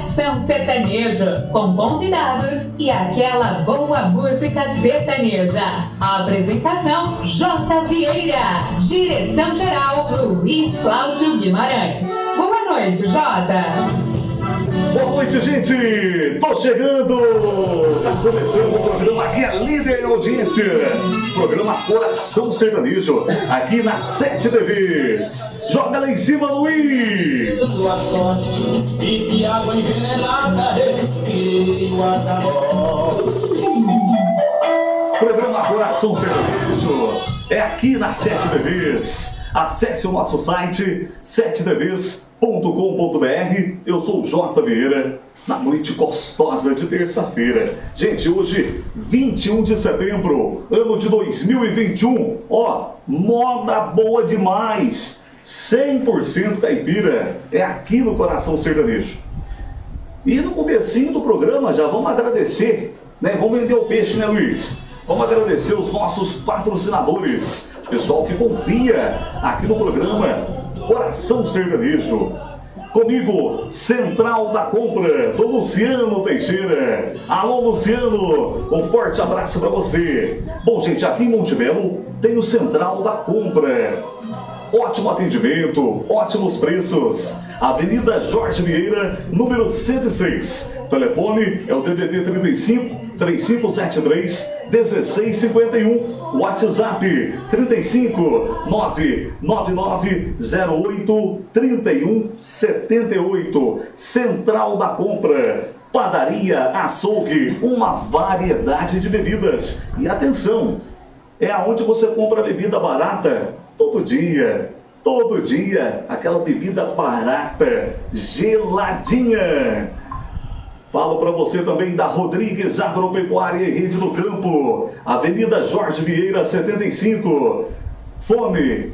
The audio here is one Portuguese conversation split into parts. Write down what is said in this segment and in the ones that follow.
Coração Sertanejo, com convidados e aquela boa música sertaneja. Apresentação: J. Vieira. Direção-geral: Luiz Cláudio Guimarães. Boa noite, Jota. Boa noite, gente! Tô chegando! Tá começando o programa que é líder em audiência. Programa Coração Sertanejo, aqui na 7 TVs. Joga lá em cima, Luiz! Sua sorte, e água envenenada, respirei o acabou. Programa Coração Sertanejo é aqui na 7 TVs. Acesse o nosso site 7tvs.com.br. Eu sou o J. Vieira, na noite gostosa de terça-feira. Gente, hoje, 21 de setembro, ano de 2021. Ó, moda boa demais. 100% caipira. É aqui no Coração Sertanejo. E no comecinho do programa já vamos agradecer, né? Vamos vender o peixe, né, Luiz? Vamos agradecer os nossos patrocinadores. Pessoal que confia aqui no programa Coração Sertanejo. Comigo, Central da Compra, do Luciano Teixeira. Alô, Luciano, um forte abraço para você. Bom, gente, aqui em Monte Belo tem o Central da Compra. Ótimo atendimento, ótimos preços. Avenida Jorge Vieira, número 106. Telefone é o DDD 35-3573-1651. WhatsApp 35-99908-3178. Central da Compra. Padaria, açougue, uma variedade de bebidas. E atenção, é aonde você compra bebida barata todo dia, aquela bebida barata, geladinha. Falo para você também da Rodrigues Agropecuária e Rede do Campo, Avenida Jorge Vieira 75, fone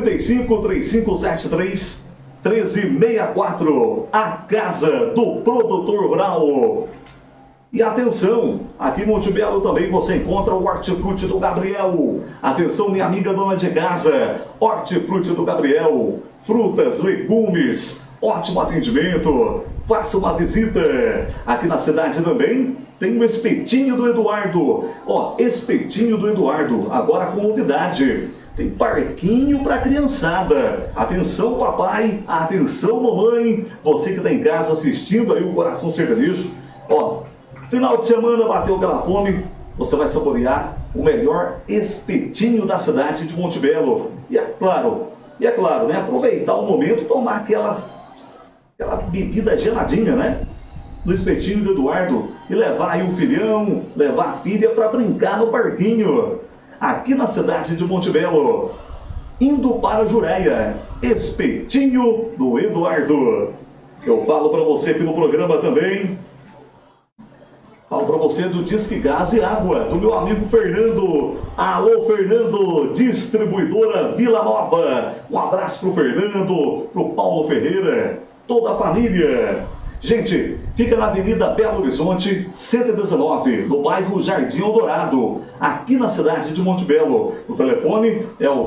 35-3573-1364, a casa do produtor rural. E atenção, aqui em Monte Belo também você encontra o Hortifruti do Gabriel. Atenção, minha amiga dona de casa, Hortifruti do Gabriel, frutas, legumes, ótimo atendimento. Faça uma visita. Aqui na cidade também tem o Espetinho do Eduardo. Ó, Espetinho do Eduardo, agora com novidade. Tem parquinho para criançada. Atenção, papai, atenção, mamãe, você que está em casa assistindo aí o Coração Sertanejo. Ó, final de semana bateu aquela fome, você vai saborear o melhor espetinho da cidade de Monte Belo. E é claro, né, aproveitar o momento e tomar aquela bebida geladinha, né? No Espetinho do Eduardo. E levar aí o filhão, levar a filha para brincar no parquinho. Aqui na cidade de Monte Belo. Indo para Jureia, Espetinho do Eduardo. Eu falo para você aqui no programa também. Falo para você do Disque Gás e Água, do meu amigo Fernando. Alô, Fernando, distribuidora Vila Nova. Um abraço pro Fernando, pro Paulo Ferreira, toda a família. Gente, fica na Avenida Belo Horizonte, 119, no bairro Jardim Eldorado, aqui na cidade de Monte Belo. O telefone é o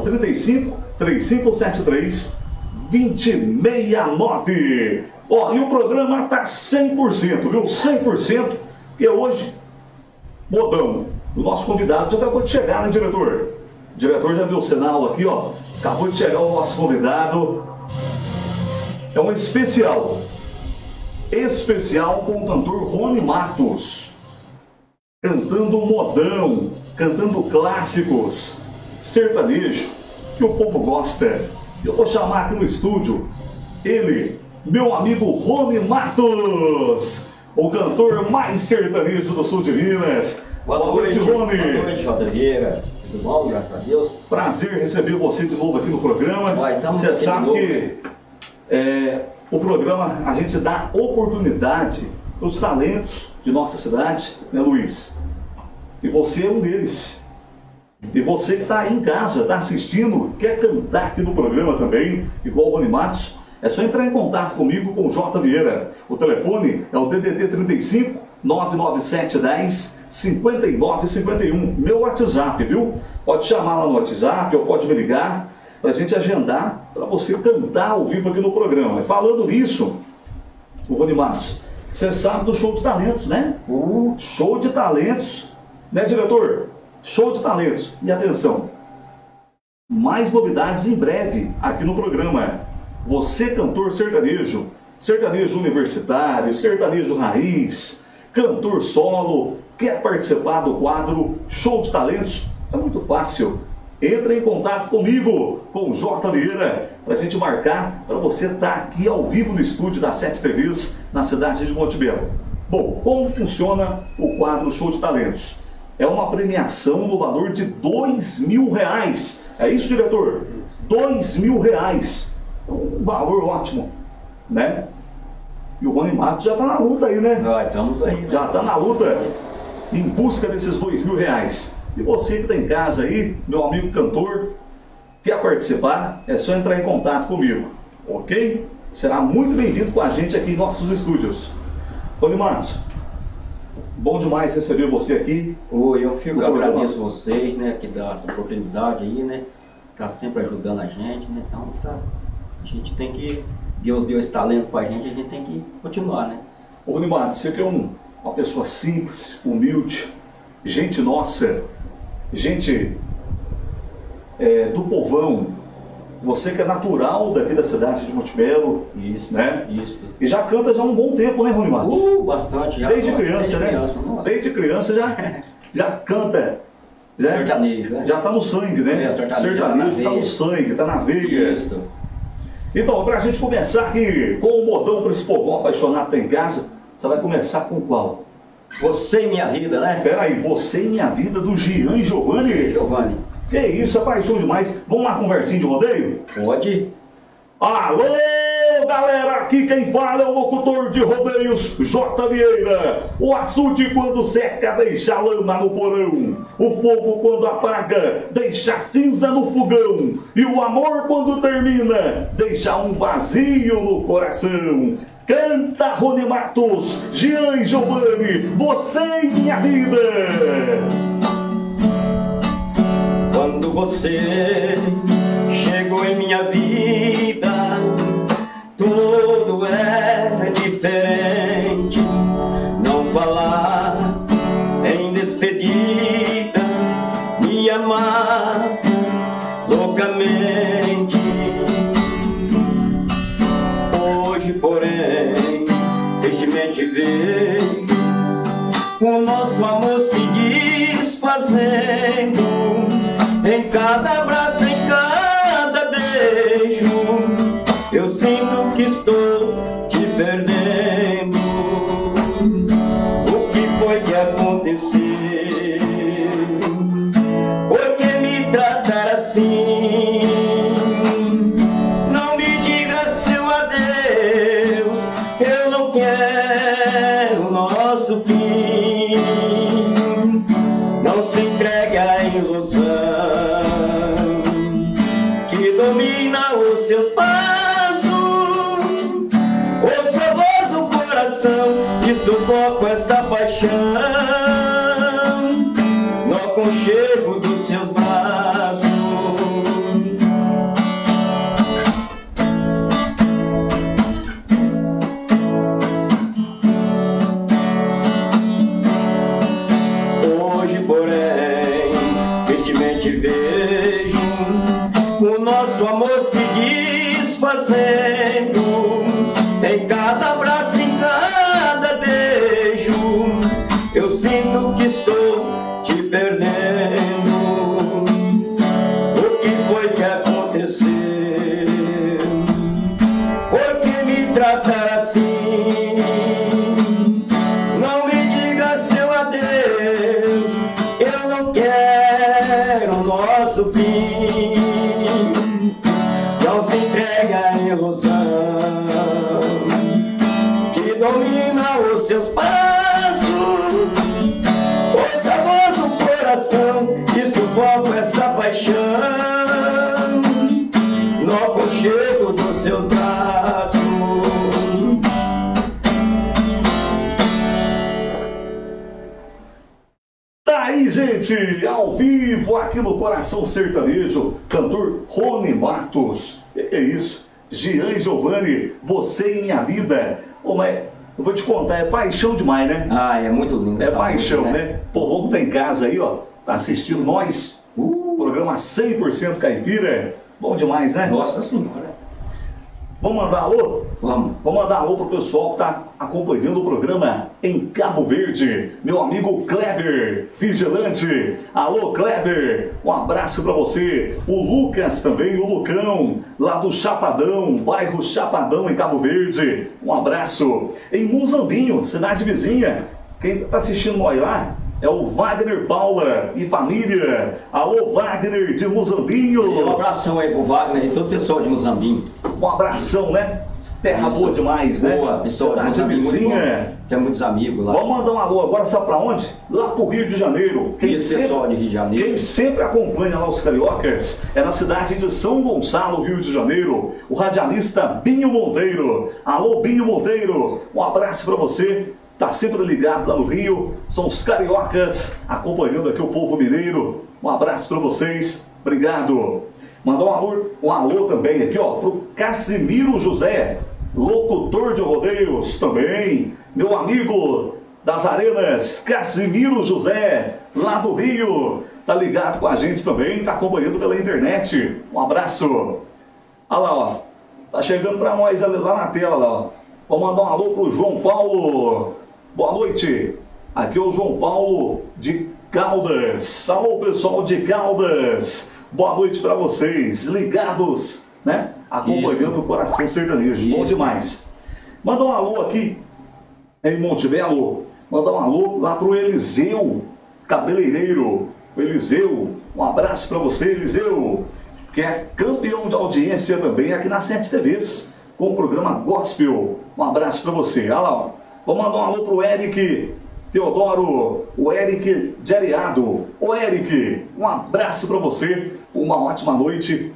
35-3573-2069. Ó, e o programa tá 100%, viu? 100%. E hoje, modão, o nosso convidado já acabou de chegar, né, diretor? O diretor já deu o sinal aqui, ó. Acabou de chegar o nosso convidado. É um especial com o cantor Rony Matos. Cantando modão, cantando clássicos, sertanejo, que o povo gosta. Eu vou chamar aqui no estúdio ele, meu amigo Rony Matos. O cantor mais sertanejo do sul de Minas. Boa noite, Rony. Boa noite, J. Vieira. Tudo bom, graças a Deus. Prazer receber você de novo aqui no programa. Você sabe que o programa, a gente dá oportunidade para os talentos de nossa cidade, né, Luiz? E você é um deles. E você que está aí em casa, está assistindo, quer cantar aqui no programa também, igual o Rony Matos, é só entrar em contato comigo, com o J. Vieira. O telefone é o DDD 35-99710-5951. Meu WhatsApp, viu? Pode chamar lá no WhatsApp ou pode me ligar para a gente agendar para você cantar ao vivo aqui no programa. E falando nisso, o Rony Matos, Você sabe do show de talentos, né? Show de talentos, né, diretor? Show de talentos. E atenção, mais novidades em breve aqui no programa. Você, cantor sertanejo, sertanejo universitário, sertanejo raiz, cantor solo, quer participar do quadro Show de Talentos? É muito fácil. Entre em contato comigo, com o J. Vieira, para a gente marcar, para você estar aqui ao vivo no estúdio da 7 TVs, na cidade de Monte Belo. Bom, como funciona o quadro Show de Talentos? É uma premiação no valor de R$2.000. É isso, diretor? R$2.000. Um valor ótimo, né? E o Rony Matos já está na luta aí, né? Nós estamos aí, né? Já está na luta em busca desses R$2.000. E você que está em casa aí, meu amigo cantor, quer participar, é só entrar em contato comigo, ok? Será muito bem-vindo com a gente aqui em nossos estúdios. Rony Matos, bom demais receber você aqui. Eu agradeço vocês, né, que dá essa oportunidade aí, né? Tá sempre ajudando a gente, né? Então a gente tem que... Deus deu esse talento pra gente, a gente tem que continuar, né? Ô, Rony Matos, você que é uma pessoa simples, humilde, gente nossa, gente do povão, você que é natural daqui da cidade de Monte Belo, Isso, né? Isso. E já canta já há um bom tempo, né, Rony Matos? Bastante. Já Desde criança, né? Nossa. Desde criança já canta. Né? Sertanejo, né? Já tá no sangue, né? Sertanejo tá no sangue, tá na veia. Isso. Então, pra gente começar aqui com o modão para esse povão apaixonado que tá em casa, você vai começar com qual? Você e Minha Vida, né? Peraí, Você e Minha Vida, do Gian e Giovanni? Giovanni. Que isso, é paixão demais. Vamos lá, conversinha de rodeio? Pode. Alô, galera, aqui quem fala é o locutor de rodeios, J. Vieira. O açude quando seca deixa lama no porão, o fogo quando apaga deixa cinza no fogão, e o amor quando termina deixa um vazio no coração. Canta, Rony Matos, Gian e Giovanni, Você e Minha Vida. Quando você chegou em minha vida, tudo era diferente. Não falar em despedida, me amar loucamente. Hoje, porém, tristemente vejo o nosso amor se desfazendo. Em cada abraço, em cada beijo, eu sinto que estou te perdendo. O que foi que aconteceu? Por que me tratar assim? Não me diga seu adeus, eu não quero o nosso fim. Não se entregue à ilusão que domina os seus passos. Ouça a voz do coração e sufoco esta paixão no aconchego dos seus braços. Hoje, porém, tristemente vejo o nosso amor se desfazendo. Em cada abraço, em cada beijo, eu sinto que estou te perdendo. O que foi que aconteceu? Por que me tratar assim? Não me diga seu adeus, eu não quero o nosso fim. Não se entregue à ilusão que domina os seus passos. Ouça a voz do coração e sufoca esta paixão no aconchego dos seus braços. Tá aí, gente, ao vivo aqui no Coração Sertanejo, cantor Rony Matos. Que é isso? Gian e Giovanni, Você e Minha Vida. Ô, mas eu vou te contar, é paixão demais, né? Ah, é muito lindo. É essa paixão, música, né? Pô, vamos tá em casa aí, ó, tá assistindo nós, programa 100% caipira, bom demais, né? Nossa Senhora. Vamos mandar alô? Vamos. Vamos mandar alô pro pessoal que tá acompanhando o programa em Cabo Verde. Meu amigo Kleber, vigilante. Alô, Kleber, um abraço pra você. O Lucas também, o Lucão, lá do Chapadão, bairro Chapadão, em Cabo Verde. Um abraço. Em Muzambinho, cidade vizinha. Quem tá assistindo nós lá é o Wagner Paula e família. Alô, Wagner de Muzambinho. Um abração aí pro Wagner e todo o pessoal de Muzambinho. Um abração, né? Terra boa demais, né? Boa, pessoal de Cidade Muzambinho. vizinha. Tem muitos amigos lá. Vamos mandar um alô agora, sabe pra onde? Lá pro Rio de Janeiro. Esse pessoal de Rio de Janeiro. Quem sempre acompanha lá os cariocas é na cidade de São Gonçalo, Rio de Janeiro, o radialista Binho Monteiro. Alô, Binho Monteiro, um abraço pra você. Tá sempre ligado lá no Rio. São os cariocas acompanhando aqui o povo mineiro. Um abraço pra vocês. Obrigado. Mandar um alô também aqui, ó, pro Casimiro José, locutor de rodeios também. Meu amigo das arenas, Casimiro José, lá do Rio. Tá ligado com a gente também, tá acompanhando pela internet. Um abraço. Olha lá, ó. Tá chegando pra nós ali, lá na tela, lá, ó. Vou mandar um alô pro João Paulo. Boa noite. Aqui é o João Paulo de Caldas. Alô, pessoal de Caldas. Boa noite para vocês, ligados, né? Acompanhando o Coração Sertanejo. Bom demais. Manda um alô aqui em Monte Belo. Manda um alô lá pro Eliseu, cabeleireiro. O Eliseu, um abraço para você, Eliseu, que é campeão de audiência também aqui na 7 TVs, com o programa Gospel. Um abraço para você. Olha lá, ó. Vou mandar um alô pro Eric Teodoro, o Eric de Areado. Ô Eric, um abraço para você, uma ótima noite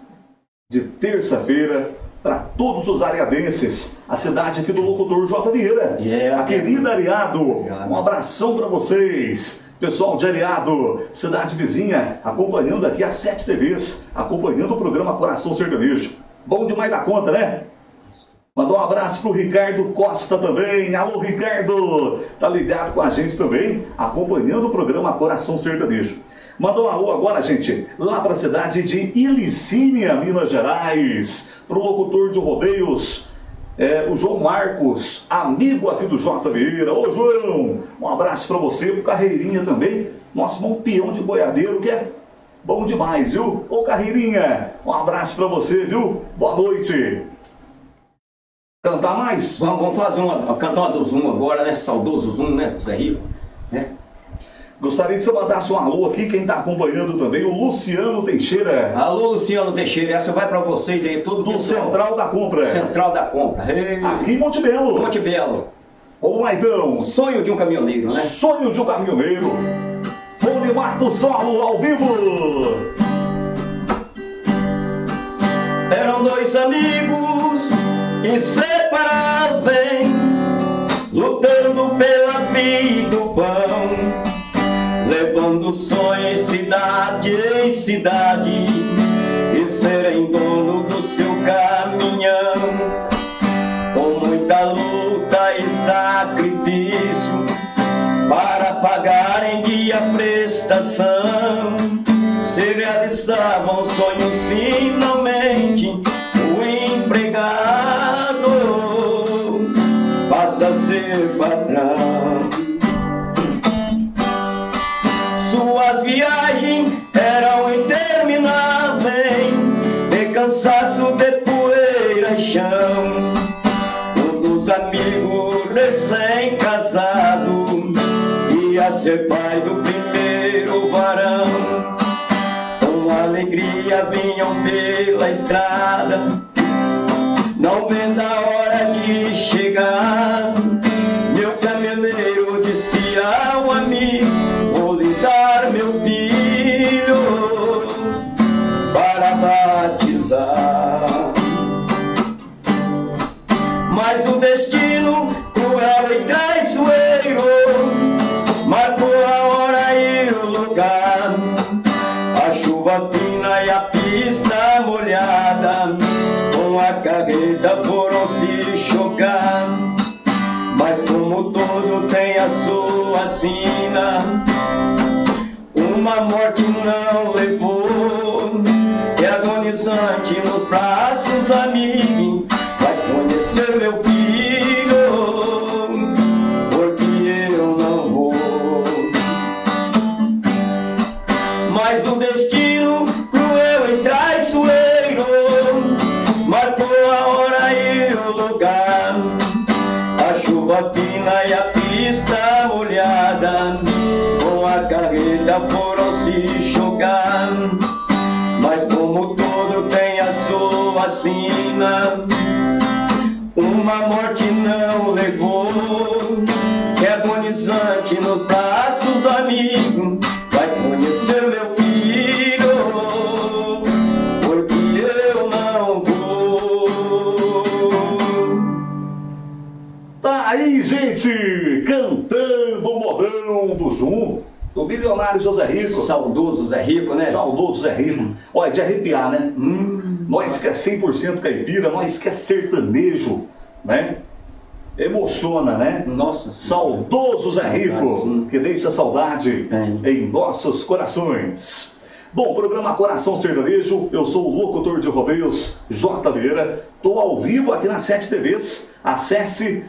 de terça-feira para todos os areadenses, a cidade aqui do locutor J. Vieira, a querida Areado, um abração para vocês, pessoal de Areado, cidade vizinha, acompanhando aqui as 7 TVs, acompanhando o programa Coração Sertanejo. Bom demais da conta, né? Mandar um abraço pro Ricardo Costa também. Alô, Ricardo! Tá ligado com a gente também, acompanhando o programa Coração Sertanejo. Mandar um alô agora, gente, lá para a cidade de Ilicínia, Minas Gerais, pro locutor de rodeios, o João Marcos, amigo aqui do J. Vieira. Ô, João, um abraço para você, pro Carreirinha também, nosso bom peão de boiadeiro, que é bom demais, viu? Ô, Carreirinha, um abraço para você, viu? Boa noite. Cantar mais? Vamos fazer cantar uma do Zoom agora, né? Saudoso Zoom, né? Zé Rico, né? Gostaria que você mandasse um alô aqui, quem está acompanhando também, o Luciano Teixeira. Alô, Luciano Teixeira, essa vai para vocês aí, todo do Central da Compra. Central da Compra. Ei. Aqui em Monte Belo. Monte Belo. Vamos lá então. Sonho de um caminhoneiro, né? Sonho de um caminhoneiro. Rony Marco Solo ao vivo. Eram dois amigos inseparáveis, lutando pela vida do pão, levando sonhos cidade em cidade e serem dono do seu caminhão. Com muita luta e sacrifício para pagar em dia a prestação, se realizavam sonhos finalmente. O empregado passa a ser patrão. Suas viagens eram intermináveis, de cansaço, de poeira e chão. Um dos amigos recém-casado ia ser pai do primeiro varão. Com alegria vinham pela estrada, não vendo a hora de chegar. Meu caminhoneiro disse ao amigo: vou lhe dar meu filho para batizar. Mas o destino cruel e traiçoeiro marcou a hora e o lugar. A chuva fina e a pista molhada com a carreta foram se chocar. tem a sua sina. Uma morte não levou, é agonizante nos braços, amigo. Vai conhecer meu filho, porque eu não vou. Mas o destino cruel e traiçoeiro marcou a hora e o lugar. A chuva fina e a pista molhada com a carreta foram se chocar. Mas como todo tem a sua sina, uma morte não levou, é agonizante nos braços, amigo. Vai conhecer meu filho, porque eu não vou. Tá aí, gente, cantando o modão do Zoom, do milionário José Rico. Saudoso Zé Rico, né? Saudoso Zé Rico. Olha, de arrepiar, né? Nós que é 100% caipira, nós que é sertanejo, né? Emociona, né? Nossa. Saudoso Zé Rico, que deixa saudade É. em nossos corações. Bom, programa Coração Sertanejo, eu sou o locutor de rodeios, J. Vieira. Estou ao vivo aqui na 7 TVs. Acesse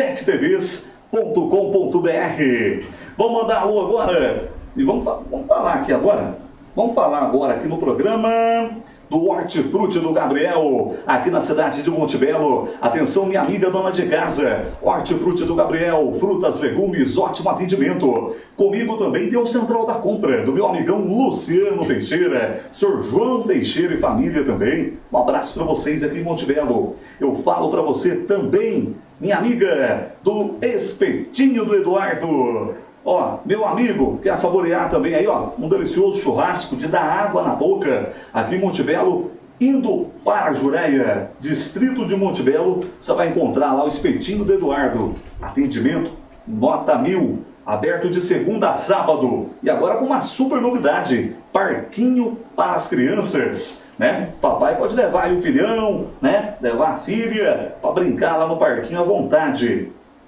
7tvs.com.br. Vamos mandar alô agora. E vamos falar aqui agora. Vamos falar agora aqui no programa do Hortifruti do Gabriel, aqui na cidade de Monte Belo. Atenção, minha amiga dona de casa. Hortifruti do Gabriel, frutas, legumes, ótimo atendimento. Comigo também tem o Central da Compra, do meu amigão Luciano Teixeira, Sr. João Teixeira e família também. Um abraço para vocês aqui em Monte Belo. Eu falo para você também, minha amiga, do Espetinho do Eduardo. Ó, meu amigo, quer saborear também aí, ó, um delicioso churrasco de dar água na boca, aqui em Monte Belo, indo para a Jureia, distrito de Monte Belo, você vai encontrar lá o Espetinho do Eduardo. Atendimento, nota 1000, aberto de segunda a sábado. E agora com uma super novidade, parquinho para as crianças, né? Papai pode levar aí o filhão, né? Levar a filha para brincar lá no parquinho à vontade.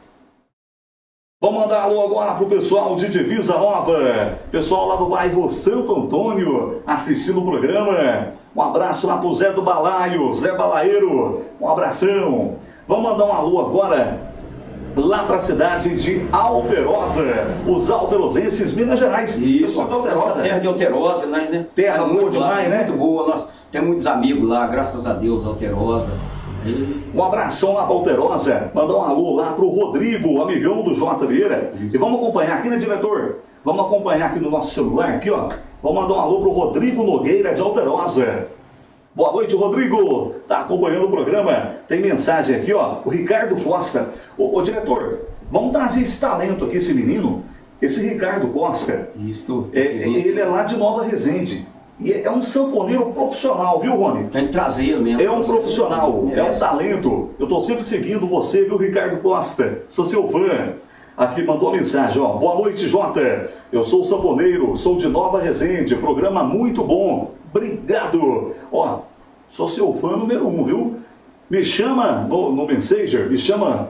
Vamos mandar alô agora pro pessoal de Divisa Nova, pessoal lá do bairro Santo Antônio, assistindo o programa. Um abraço lá pro Zé do Balaio, Zé Balaeiro, um abração. Vamos mandar um alô agora lá para a cidade de Alterosa, os alterosenses, Minas Gerais. Isso, Alterosa. Terra de Alterosa, né? Terra boa demais, né? Muito boa, nós temos muitos amigos lá, graças a Deus, Alterosa. Um abração lá para Alterosa, mandar um alô lá pro Rodrigo, amigão do J. Vieira. E vamos acompanhar aqui, né, diretor? Vamos acompanhar aqui no nosso celular, aqui, ó. Vamos mandar um alô pro Rodrigo Nogueira de Alterosa. Boa noite, Rodrigo. Tá acompanhando o programa. Tem mensagem aqui, ó. O Ricardo Costa. Ô, diretor, vamos trazer esse talento aqui, esse menino. Esse Ricardo Costa. Isso. Ele é lá de Nova Resende. E é um sanfoneiro profissional, viu, Rony? Tem que trazer mesmo. É um profissional, é um talento. Eu tô sempre seguindo você, viu, Ricardo Costa? Sou seu fã. Aqui mandou uma mensagem, ó. Boa noite, Jota. Eu sou sanfoneiro, sou de Nova Resende. Programa muito bom. Obrigado. Ó, sou seu fã número 1, viu? Me chama no Messenger, me chama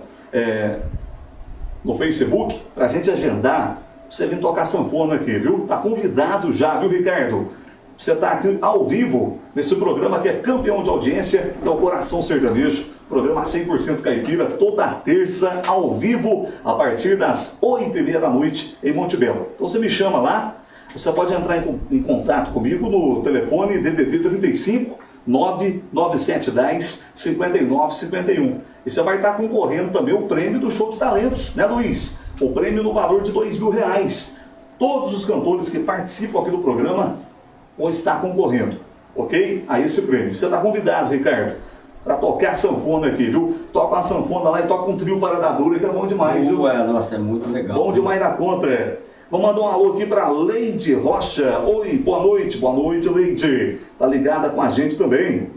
no Facebook, pra gente agendar. Você vir tocar sanfona aqui, viu? Tá convidado já, viu, Ricardo? Você está aqui ao vivo nesse programa que é campeão de audiência, que é o Coração Sertanejo, programa 100% caipira, toda terça, ao vivo, a partir das 8h30 da noite, em Monte Belo. Então você me chama lá, você pode entrar em contato comigo no telefone DDD 35 99710 5951. E você vai estar concorrendo também o prêmio do Show de Talentos, né, Luiz? O prêmio no valor de R$2.000. Todos os cantores que participam aqui do programa ou está concorrendo, ok? A esse prêmio. Você está convidado, Ricardo, para tocar sanfona aqui, viu? Toca uma sanfona lá e toca um trio para dar dura, que é bom demais, viu? Nossa, é muito legal. Bom demais na conta. Vamos mandar um alô aqui para Leide Rocha. Oi, boa noite, Leide. Tá ligada com a gente também.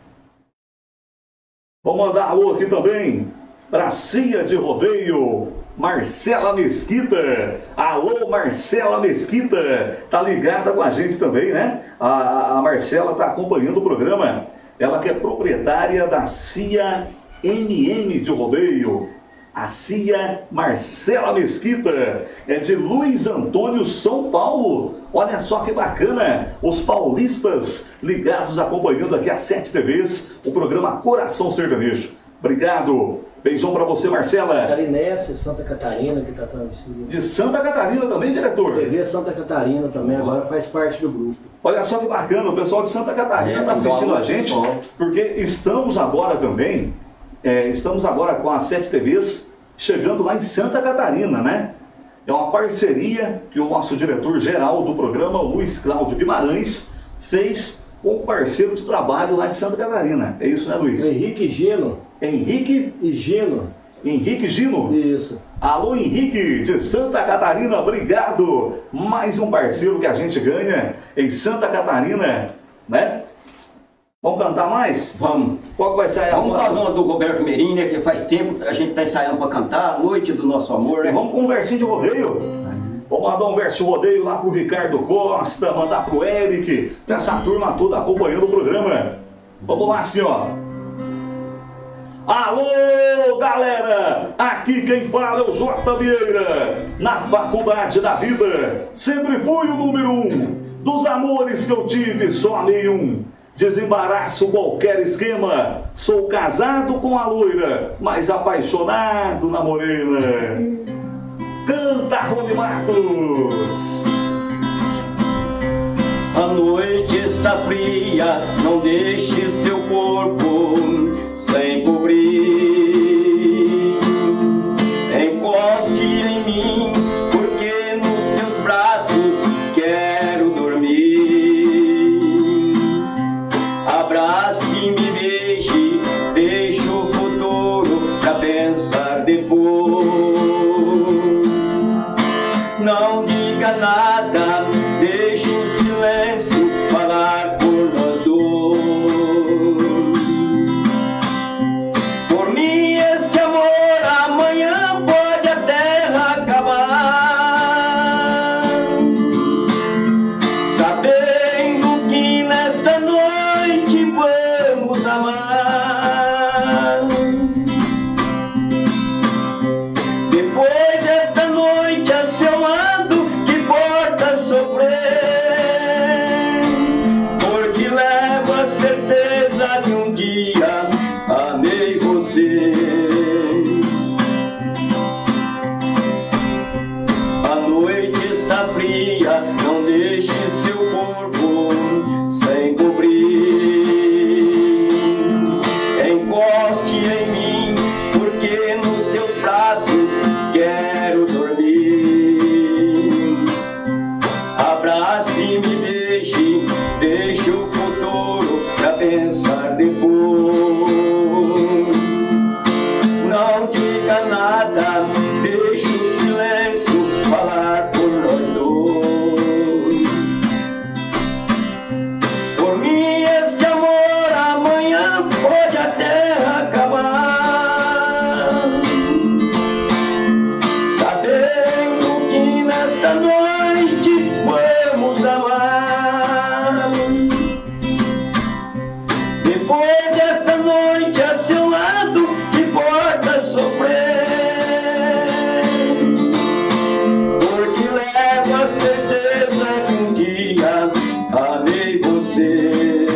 Vamos mandar alô aqui também para Cia de Rodeio, Marcela Mesquita. Alô, Marcela Mesquita, tá ligada com a gente também, né? A Marcela tá acompanhando o programa. Ela que é proprietária da Cia MM de Rodeio. A cia Marcela Mesquita é de Luiz Antônio, São Paulo. Olha só que bacana, os paulistas ligados, acompanhando aqui a 7 TVs, o programa Coração Sertanejo. Obrigado. Beijão pra você, Marcela. Catarinense, Santa Catarina, que tá transmitindo. De Santa Catarina também, diretor? TV Santa Catarina também, agora faz parte do grupo. Olha só que bacana, o pessoal de Santa Catarina está assistindo a gente, porque estamos agora também, estamos agora com as 7 TVs, chegando lá em Santa Catarina, né? É uma parceria que o nosso diretor-geral do programa, Luiz Cláudio Guimarães, fez com um parceiro de trabalho lá de Santa Catarina. É isso, né, Luiz? Henrique Gino. Henrique e Gino. Henrique Gino? Isso. Alô, Henrique, de Santa Catarina, obrigado. Mais um parceiro que a gente ganha em Santa Catarina, né? Vamos cantar mais? Vamos. Qual que vai sair agora? Vamos fazer uma do Roberto Merim, né? Que faz tempo a gente tá ensaiando para cantar, a Noite do Nosso Amor, né? Vamos com um versinho de rodeio? Vamos mandar um verso de rodeio lá pro Ricardo Costa, mandar pro Eric, pra essa turma toda acompanhando o programa. Vamos lá assim, ó. Alô, galera! Aqui quem fala é o J. Vieira. Na faculdade da vida, sempre fui o número 1. Dos amores que eu tive, só amei um. Desembaraço qualquer esquema. Sou casado com a loira, mas apaixonado na morena. Canta, Rony Matos! A noite está fria, não deixe seu corpo sem cobrir. Encoste em mim, porque nos teus braços quero dormir. Abrace, me beije, deixe o futuro pra pensar depois. Não diga nada, deixe o silêncio falar por nós dois. Por mim este amor amanhã pode a terra acabar, sabendo que nesta noite vamos amar. Depois desta noite a seu lado, que importa sofrer, porque levo a certeza de um dia amei você. A noite está fria, não deixe seu corpo sem cobrir. Encoste em mim, porque nos teus braços quero dormir. Abrace, me beije, deixe o futuro pra pensar depois. Não diga nada, deixe o silêncio falar por nós dois. Por mim este amor amanhã pode a terra acabar, sabendo que nesta noite vamos amar. Depois desta noite a seu lado, que importa sofrer, porque levo a certeza que um dia amei você.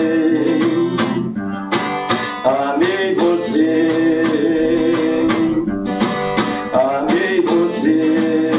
Amei você. Amei você.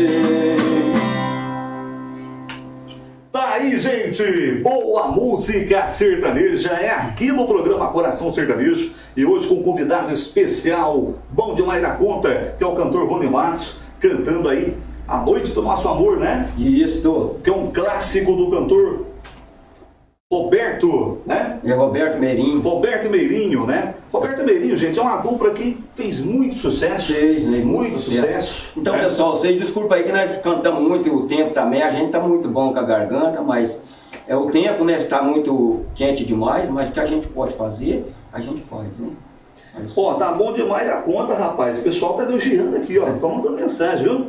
Tá aí, gente! Boa música sertaneja é aqui no programa Coração Sertanejo. E hoje com um convidado especial, bom demais da conta, que é o cantor Rony Matos, cantando aí A Noite do Nosso Amor, né? Isso. Que é um clássico do cantor Roberto, né? É Roberto Merim. Roberto Meirinho, né? Roberto Meirinho, gente, é uma dupla que fez muito sucesso. Fez, né? Muito sucesso. Então, né? pessoal, vocês desculpa aí que nós cantamos muito o tempo também, a gente tá muito bom com a garganta, mas é o tempo, né? Está muito quente demais, mas o que a gente pode fazer, a gente faz, né? Mas... Ó, tá bom demais a conta, rapaz. O pessoal tá elogiando aqui, ó. Estão mandando mensagem, viu?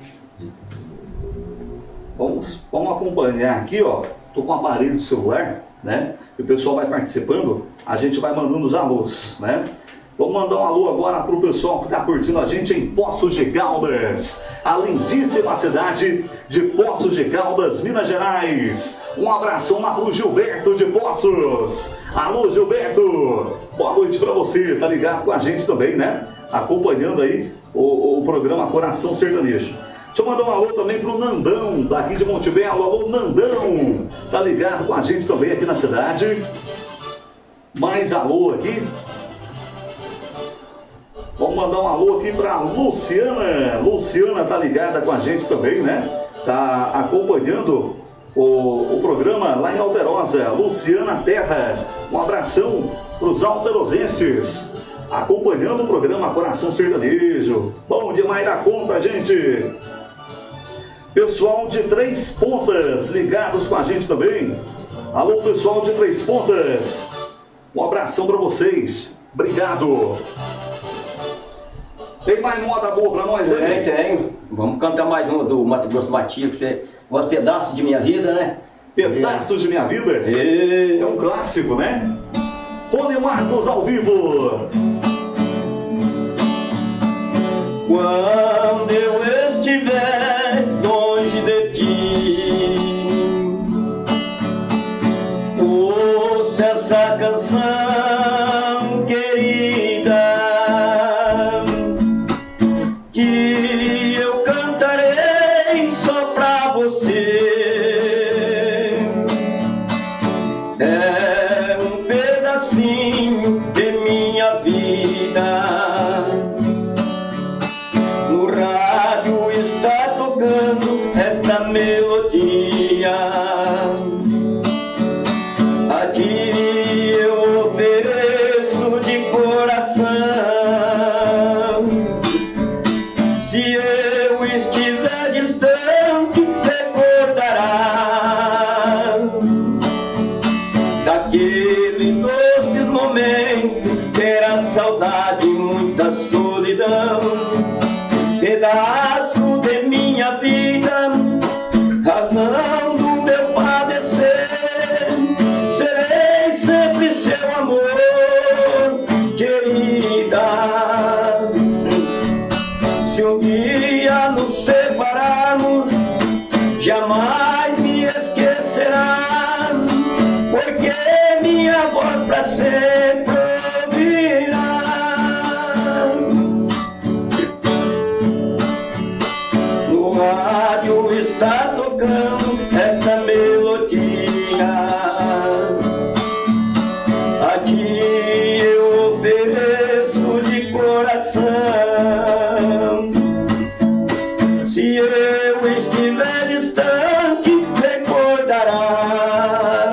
Vamos acompanhar aqui, ó. Tô com o aparelho do celular, né? E o pessoal vai participando, a gente vai mandando os alôs, né? Vamos mandar um alô agora para o pessoal que está curtindo a gente em Poços de Caldas, a lindíssima cidade de Poços de Caldas, Minas Gerais. Um abração lá para o Gilberto de Poços. Alô, Gilberto, boa noite para você, tá ligado com a gente também, né? Acompanhando aí o programa Coração Sertanejo. Deixa eu mandar um alô também pro Nandão, daqui de Monte Belo. Alô, Nandão, tá ligado com a gente também aqui na cidade. Mais alô aqui. Vamos mandar um alô aqui pra Luciana. Luciana tá ligada com a gente também, né? Tá acompanhando o programa lá em Alterosa. Luciana Terra, um abração pros alterosenses, acompanhando o programa Coração Sertanejo. Bom demais da conta, gente. Pessoal de Três Pontas ligados com a gente também. Alô, pessoal de Três Pontas, um abração para vocês. Obrigado. Tem mais moda boa pra nós aí? Tem. Vamos cantar mais uma do Mato Grosso Matias, que você gosta de Pedaços de Minha Vida, né? Pedaços de Minha Vida? É um clássico, né? Rony Matos ao vivo. Quando eu estiver longe de ti, ouça essa canção querida, que eu cantarei só pra você. É um pedacinho de minha vida. No rádio está tocando esta melodia. A ti eu ofereço de coração. Se eu estiver distante, recordará daquele doces momento. Terá saudade e muita solidão. Pedaço de minha vida, razão do meu padecer. Serei sempre seu amor, querida. Se um dia nos separarmos, jamais me esquecerá, porque minha voz pra sempre ouvirá. No rádio está tocando esta melodia. A ti eu ofereço de coração. Se eu estiver distante, recordará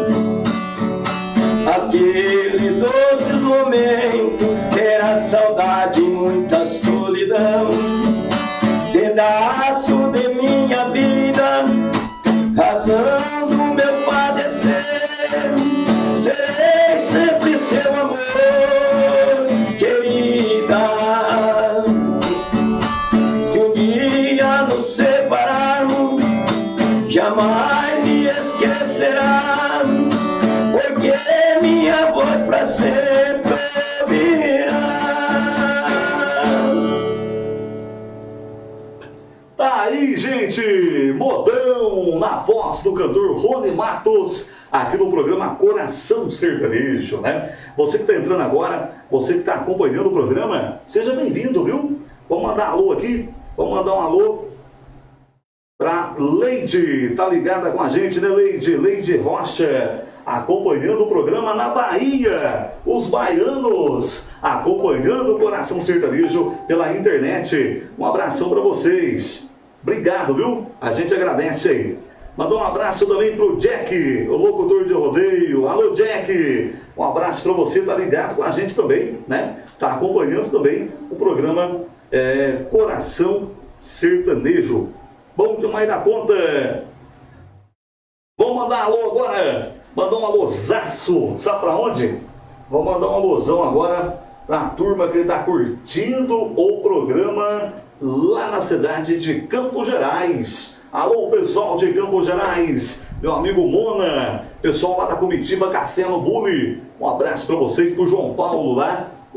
aquele doce momento. Terá saudade e muita solidão. Pedaço de minha vida, razão do meu padecer. Serei sempre seu amor, querida. Se um dia nos separarmos, jamais me esquecerá, porque minha voz pra sempre ouvirá. Tá aí, gente, modão na voz do cantor Rony Matos, aqui no programa Coração Sertanejo, né? Você que tá entrando agora, você que tá acompanhando o programa, seja bem-vindo, viu? Vamos mandar alô aqui, vamos mandar um alô pra Leide, tá ligada com a gente, né, Leide? Leide Rocha, acompanhando o programa na Bahia. Os baianos acompanhando o Coração Sertanejo pela internet. Um abração para vocês. Obrigado, viu? A gente agradece aí. Mandar um abraço também pro Jack, o locutor de rodeio. Alô, Jack. Um abraço para você, tá ligado com a gente também, né? Tá acompanhando também o programa Coração Sertanejo. Bom demais da conta. Vamos mandar alô agora. Mandar um alôzaço. Sabe pra onde? Vou mandar um alôzão agora pra turma que está curtindo o programa lá na cidade de Campos Gerais. Alô, pessoal de Campos Gerais. Meu amigo Mona. Pessoal lá da comitiva Café no Bule. Um abraço pra vocês, pro João Paulo lá.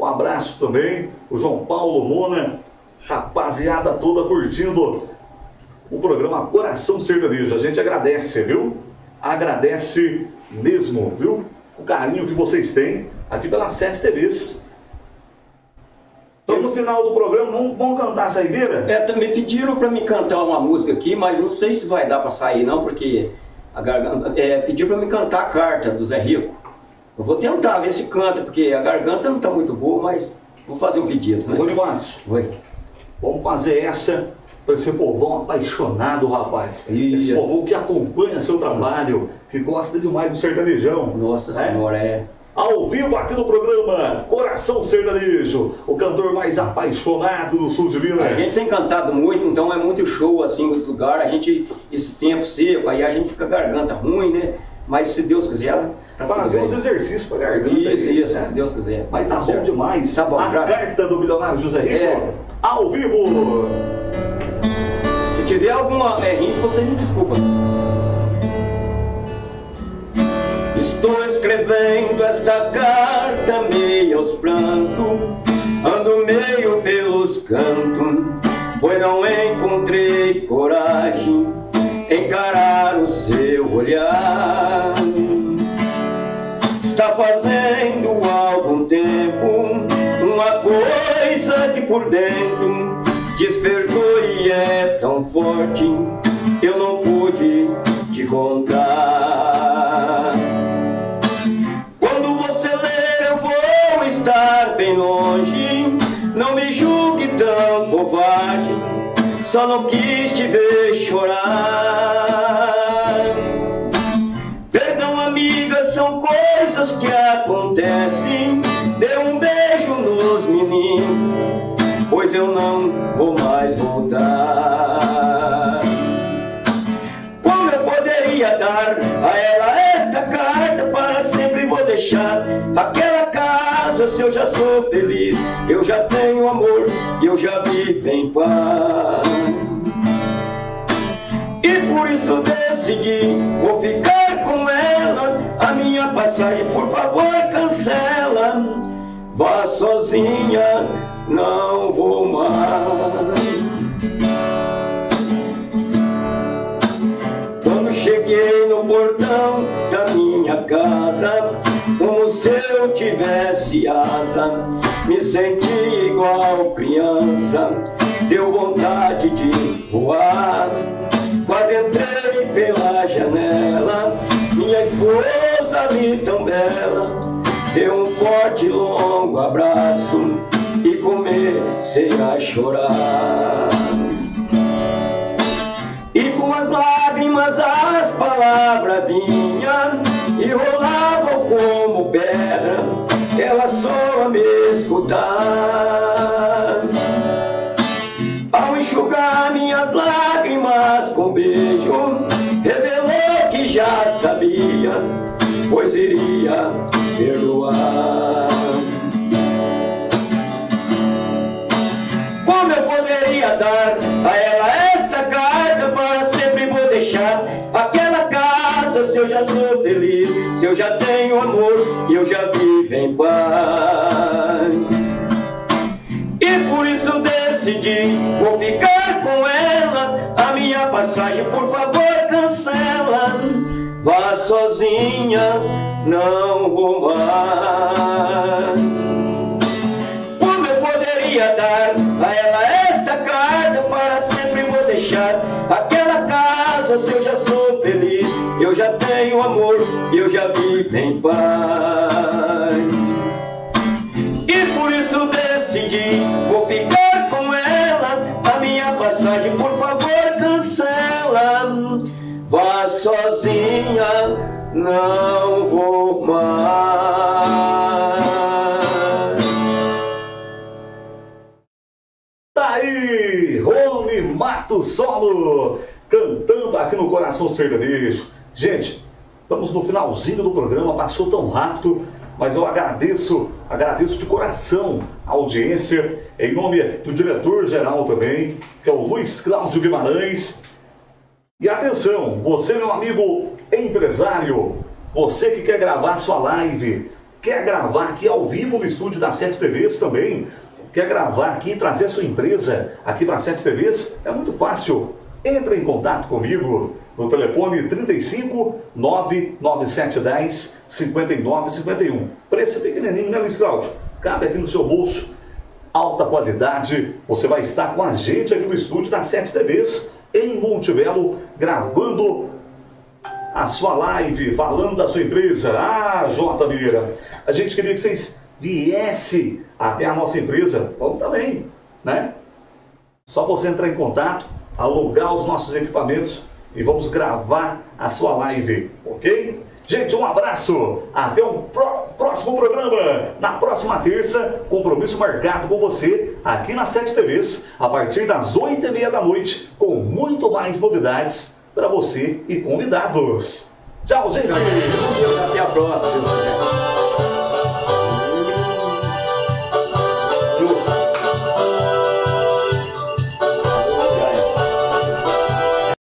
Um abraço também, o João Paulo Mona, rapaziada toda curtindo o programa Coração Sertanejo. A gente agradece, viu? Agradece mesmo, viu? O carinho que vocês têm aqui pelas 7 TVs. Então, no final do programa, vamos cantar a saideira? Também pediram para me cantar uma música aqui, mas não sei se vai dar para sair não, porque a garganta... pediram para me cantar a carta do Zé Rico. Eu vou tentar ver se canta, porque a garganta não está muito boa, mas vou fazer um pedido, né? Rony Matos, vamos fazer essa para esse povão apaixonado, rapaz. Esse povão que acompanha seu trabalho, que gosta demais do sertanejão. Nossa Senhora, Ao vivo aqui no programa Coração Sertanejo, o cantor mais apaixonado do sul de Minas. A gente tem cantado muito, então é muito show assim, muitos lugares. A gente, esse tempo seco, aí a gente fica com a garganta ruim, né? Mas se Deus quiser, tá fazer uns exercícios pra garganta. Isso, se Deus quiser. Mas tá bom demais. Tá bom, a carta do milionário José Rico, ao vivo. Se tiver alguma hint, você me desculpa. Estou escrevendo esta carta meio aos prantos, ando meio pelos cantos, pois não encontrei coragem encarar o seu olhar. Está fazendo algum tempo uma coisa que por dentro despertou e é tão forte, eu não pude te contar. Quando você ler eu vou estar bem longe, não me julgue tão covarde, só não quis te ver chorar. Perdão, amiga, são coisas que acontecem, dê um beijo nos meninos, pois eu não vou mais voltar. Como eu poderia dar a ela esta carta, para sempre vou deixar aquela casa, se eu já sou feliz, eu já tenho amor e eu já vivo em paz. E por isso decidi, vou ficar com ela, a minha passagem por favor cancela, vá sozinha, não vou mais. Quando cheguei no portão da minha casa, como se eu tivesse asa, me senti igual criança, deu vontade de voar. Quase entrei pela janela, minha esposa ali tão bela, deu um forte e longo abraço e comecei a chorar. E com as lágrimas as palavras vinham e rolavam como pedra, ela só a me escutar. Ao enxugar minhas lágrimas com beijo, revelou que já sabia, pois iria perdoar. Como eu poderia dar a ela esta carta, para sempre vou deixar aquela casa, se eu já sou feliz, se eu já tenho amor e eu já vivo em paz. E por isso decidi, vou ficar com ela, a minha passagem por favor cancela, vá sozinha, não vou mais. Como eu poderia dar a ela esta carta, para sempre vou deixar aquela casa, se eu já sou feliz, eu já tenho amor e eu já vivo em paz. E por isso decidi, vou ficar com ela, a minha passagem por favor cancela, vá sozinha, não vou mais. Tá aí, Rony Matos Solo, cantando aqui no Coração Sertanejo. Gente, estamos no finalzinho do programa, passou tão rápido, mas eu agradeço de coração a audiência, em nome do diretor-geral também, que é o Luiz Cláudio Guimarães. E atenção, você meu amigo empresário, você que quer gravar sua live, Quer gravar aqui ao vivo no estúdio da 7 TVs também? Quer gravar aqui e trazer a sua empresa aqui para a 7 TVs? É muito fácil. Entre em contato comigo no telefone 35 99710 5951. Preço pequenininho, né, Luiz Cláudio? Cabe aqui no seu bolso. Alta qualidade. Você vai estar com a gente aqui no estúdio da 7 TVs em Monte Belo, gravando a sua live, falando da sua empresa. Ah, J. Vieira, a gente queria que vocês viessem até a nossa empresa. Vamos também, né? Só você entrar em contato, alugar os nossos equipamentos e vamos gravar a sua live, ok? Gente, um abraço, até o próximo programa, na próxima terça, compromisso marcado com você, aqui na 7 TVs, a partir das 8h30 da noite, com muito mais novidades para você e convidados. Tchau, gente! Até a próxima.